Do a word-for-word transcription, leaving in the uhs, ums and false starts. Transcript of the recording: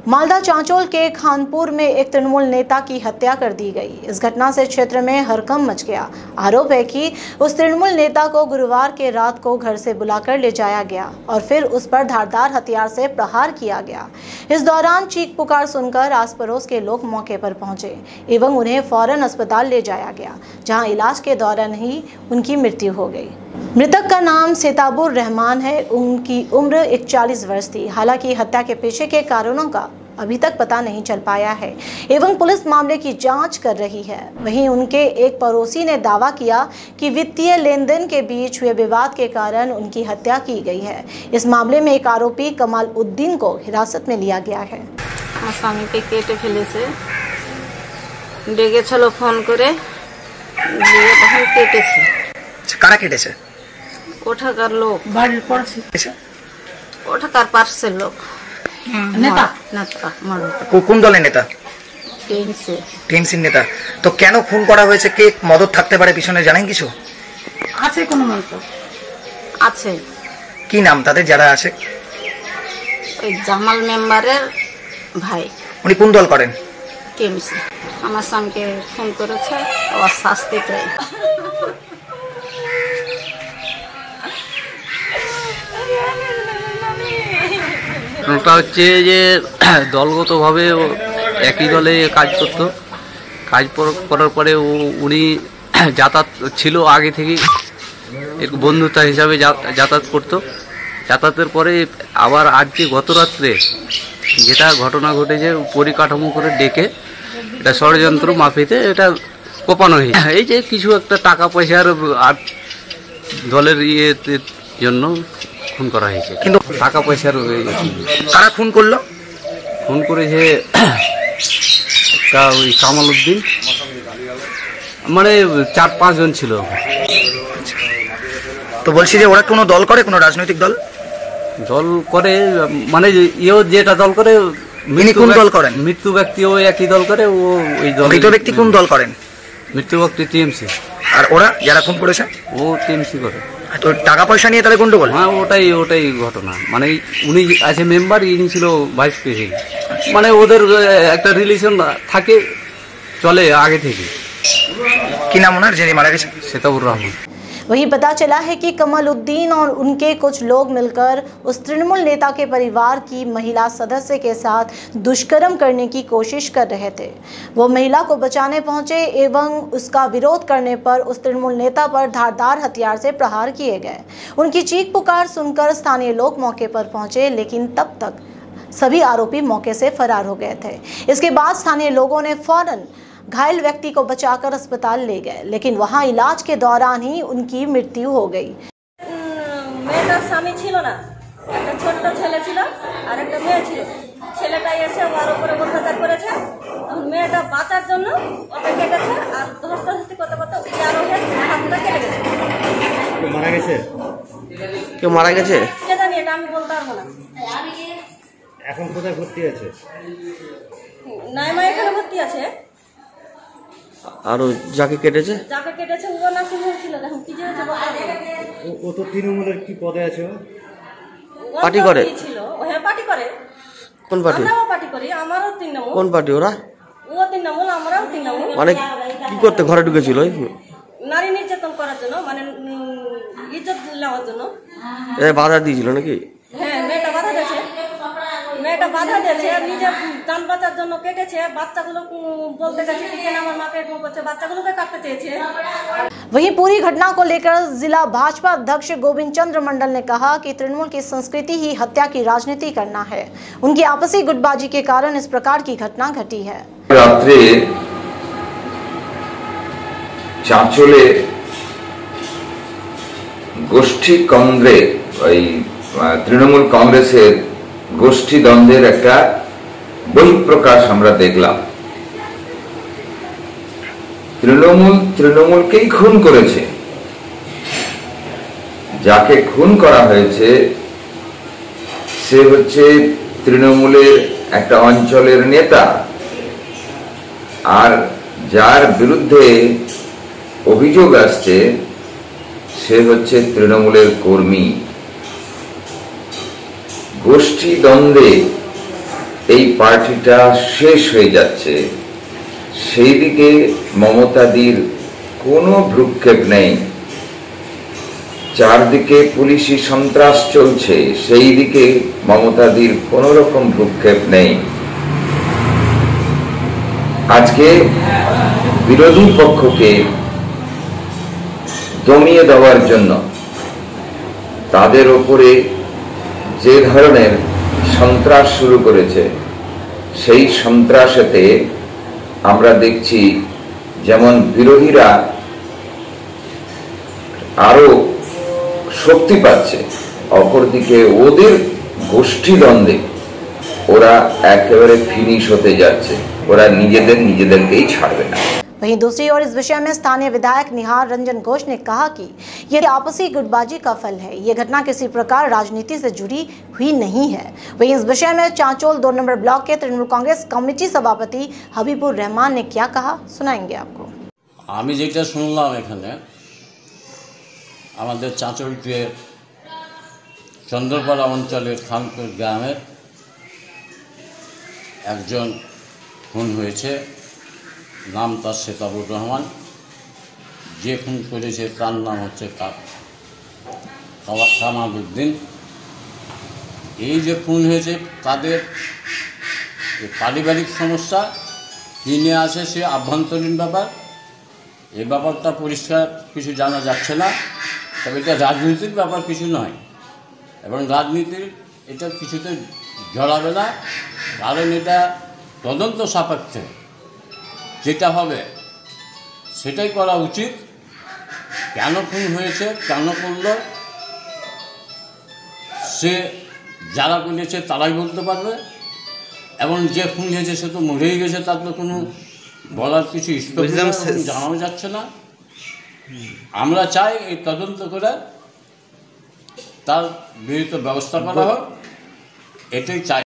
मालदा चांचोल के खानपुर में एक तृणमूल नेता की हत्या कर दी गई। इस घटना से क्षेत्र में हड़कंप मच गया। आरोप है कि उस तृणमूल नेता को गुरुवार के रात को घर से बुलाकर ले जाया गया और फिर उस पर धारदार हथियार से प्रहार किया गया। इस दौरान चीख पुकार सुनकर आस पड़ोस के लोग मौके पर पहुंचे एवं उन्हें फौरन अस्पताल ले जाया गया, जहां इलाज के दौरान ही उनकी मृत्यु हो गई। मृतक का नाम सेताबुर रहमान है। उनकी उम्र इकतालीस वर्ष थी। हालांकि हत्या के पीछे के कारणों का अभी तक पता नहीं चल पाया है एवं पुलिस मामले की जांच कर रही है। वहीं उनके एक पड़ोसी ने दावा किया कि वित्तीय लेन देन के बीच हुए विवाद के कारण उनकी हत्या की गई है। इस मामले में एक आरोपी कमाल उद्दीन को हिरासत में लिया गया है। आसामी के केटे फेले से डेगे चलो फोन करे लिए तখন केटेছে। কারা কেটেছে? ওঠাকার লোক, বাড়ির পড়ছে ওঠাকার পাশের লোক। নেতা নেতা কোন দলের নেতা? টিএমসি টিএমসি নেতা। তো কেন খুন করা হয়েছে? কে মদত থাকতে পারে পিছনে, জানেন কিছু? আছে কোনো মতো আছে। কি নাম তাদের যারা আছে? ওই জামাল মেম্বারের ভাই। উনি কোন দল করেন? টিএমসি। আমার সঙ্গে ফোন করেছে, ও শাস্তি চাই। ওটা হচ্ছে যে দলগতভাবে একই দলে কাজ করত। কাজ করার পরে উনি যাতায়াত ছিল আগে থেকেই, এক বন্ধুতা হিসাবে যাতায়াত করত। যাতায়াতের পরে আবার আজকে গত রাত্রে যেটা ঘটনা ঘটেছে, পরিকাঠামো করে ডেকে এটা ষড়যন্ত্র মাফিতে এটা কোপানো হয়েছে। এই যে কিছু একটা টাকা পয়সার আর দলের ইয়ে জন্য খুন করা হয়েছে, কিন্তু টাকা পয়সার। কারা খুন করলো? খুন করেছে একটা ওই কামাল উদ্দিন, মানে চার পাঁচ জন ছিল। তো বলছি যে ওরা কোনো দল করে, কোনো রাজনৈতিক দল দল করে, মানে ইয়েও যেটা দল করে। কোন দল করেন? মৃত্যু ব্যক্তিও একই দল করে। ও ওই দল। মৃত ব্যক্তি কোন দল করেন? মৃত্যু ব্যক্তি টিএমসি। আর ওরা যারা খুন করেছে? ও টিএমসি করে। তো টাকা পয়সা নিয়ে তাহলে গন্ডগোল? হ্যাঁ, ওটাই ওটাই ঘটনা। মানে উনি আছে মেম্বার, ইনি ছিল ভাইস প্রেসিডেন্ট। মানে ওদের একটা রিলেশন থাকে, চলে আগে থেকে। কি নাম ওনার যিনি মারা গেছে? সেতাবুর রহমান। वहीं पता चला है कि कमल उद्दीन और उनके कुछ लोग मिलकर उस तृणमूल नेता के परिवार की महिला सदस्य के साथ दुष्कर्म करने की कोशिश कर रहे थे। वो महिला को बचाने पहुंचे एवं उसका विरोध करने पर उस तृणमूल नेता पर धारदार हथियार से प्रहार किए गए। उनकी चीख पुकार सुनकर स्थानीय लोग मौके पर पहुंचे, लेकिन तब तक सभी आरोपी मौके से फरार हो गए थे। इसके बाद स्थानीय लोगों ने फौरन घायल व्यक्ति को बचाकर अस्पताल ले गए, लेकिन वहां इलाज के दौरान ही उनकी मृत्यु हो गई। মেয়েটার স্বামী ছিল না, একটা ছোট্ট ছেলে ছিল আর একটা মেয়ে ছিল। ছেলেটা এসে ওর উপরে অত্যাচার করেছে। তখন মেয়েটা বাঁচার জন্য ওকে কেটেছে আর ধস্তাধস্তি করতে করতে আরো হাতটা কেটে গেছে। কেউ মারা গেছে? কেউ মারা গেছে? কে জানি, এটা আমি বলতে পারবো না। এখন কোথায় ভর্তি আছে? নাইমা এখানে ভর্তি আছে। আর যাকে কেটেছে? যাকে কেটেছে ও না সিংহ ছিল। দেখুন কি হয়েছে বলতে। ও তো তৃণমূলের কি পদে আছে? পার্টি করে ছিল। ও হ্যাঁ পার্টি করে। কোন পার্টি? আমরাও পার্টি করি, আমারও তৃণমূল। কোন পার্টি ওরা? ও তৃণমূল, আমরাও তৃণমূল। মানে কি করতে ঘরে ঢুকেছিল? নারী নির্যাতন করার জন্য, মানে ইজ্জত নেওয়ার জন্য। এ বাধা দিয়েছিল নাকি? হ্যাঁ, মেয়েটা বাধা দিয়েছে। মেয়েটা বাধা দিয়েছে, নিজের জান বাঁচার জন্য কেটেছে। বাচ্চাগুলো বলতে গেছে कि আমার মাকে এরকম করছে, বাচ্চাগুলোকে কাটতে চেয়েছে। वहीं पूरी घटना को लेकर जिला भाजपा अध्यक्ष गोविंद चंद्र मंडल ने कहा कि तृणमूल की संस्कृति ही हत्या की राजनीति करना है। उनकी आपसी गुटबाजी के कारण इस प्रकार की घटना घटी है। रात्रे चांचले गोष्ठी कांग्रेस तृणमूल कांग्रेसेर गोष्ठी द्वंद्वेर একটা বহিঃপ্রকাশ আমরা দেখলাম। তৃণমূল তৃণমূলকেই খুন করেছে। যাকে খুন করা হয়েছে সে হচ্ছে তৃণমূলের একটা অঞ্চলের নেতা, আর যার বিরুদ্ধে অভিযোগ আসছে সে হচ্ছে তৃণমূলের কর্মী। গোষ্ঠী দ্বন্দ্বে এই পার্টিটা শেষ হয়ে যাচ্ছে, সেই দিকে মমতাদির কোনো ভ্রুক্ষেপ নেই। চারদিকে পুলিশি সন্ত্রাস চলছে, সেই দিকে মমতাদির কোনো রকম ভ্রুক্ষেপ নেই। আজকে বিরোধী পক্ষকে দমিয়ে দেওয়ার জন্য তাদের ওপরে যে ধরনের সন্ত্রাস শুরু করেছে, সেই সন্ত্রাসেতে আমরা দেখছি যেমন বিরোধীরা আরো শক্তি পাচ্ছে, অপরদিকে ওদের গোষ্ঠীদ্বন্দ্বে ওরা একেবারে ফিনিশ হতে যাচ্ছে, ওরা নিজেদের নিজেদেরকেই ছাড়বে না। वहीं दूसरी ओर इस विषय में स्थानीय विधायक निहार रंजन घोष ने कहा कि यह आपसी गुटबाजी का फल है, ये घटना किसी प्रकार राजनीति से जुड़ी हुई नहीं है। वहीं इस विषय में चांचोल दो नंबर ब्लॉक के तृणमूल कांग्रेस कमेटी सभापति हबीबुर रहमान ने क्या कहा, सुनाएंगे आपको। আমি যেটা শুনলাম এখানে আমাদের চাঁচলকে চন্দ্রপাড়া অঞ্চলের খানপুর গ্রামের একজন খুন হয়েছে, নাম তার শেতাবুর রহমান। যে খুন করেছে তার নাম হচ্ছে কামালউদ্দিন। এই যে খুন হয়েছে তাদের পারিবারিক সমস্যা কী নিয়ে আছে সে আভ্যন্তরীণ ব্যাপার, এই ব্যাপারটা পরিষ্কার কিছু জানা যাচ্ছে না। তবে এটা রাজনীতির ব্যাপার কিছু নয়, এবং রাজনীতির এটা কিছুতে জড়াবে না, কারণ এটা তদন্ত সাপেক্ষে যেটা হবে সেটাই করা উচিত। কেন খুন হয়েছে, কেন করল, সে যারা করেছে তারাই বলতে পারবে, এবং যে খুন হয়েছে সে তো মরেই গেছে, তার তো কোনো বলার কিছু জানানো যাচ্ছে না। আমরা চাই এই তদন্ত করে তার বিহিত ব্যবস্থা করা হোক, এটাই চাই।